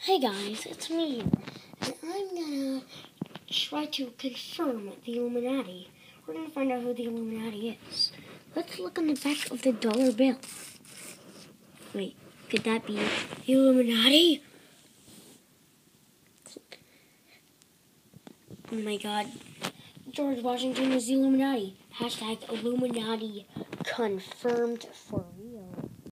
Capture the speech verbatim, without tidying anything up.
Hey guys, it's me, and I'm gonna try to confirm the Illuminati. We're gonna find out who the Illuminati is. Let's look on the back of the dollar bill. Wait, could that be the Illuminati? Oh my god, George Washington is the Illuminati. Hashtag Illuminati confirmed for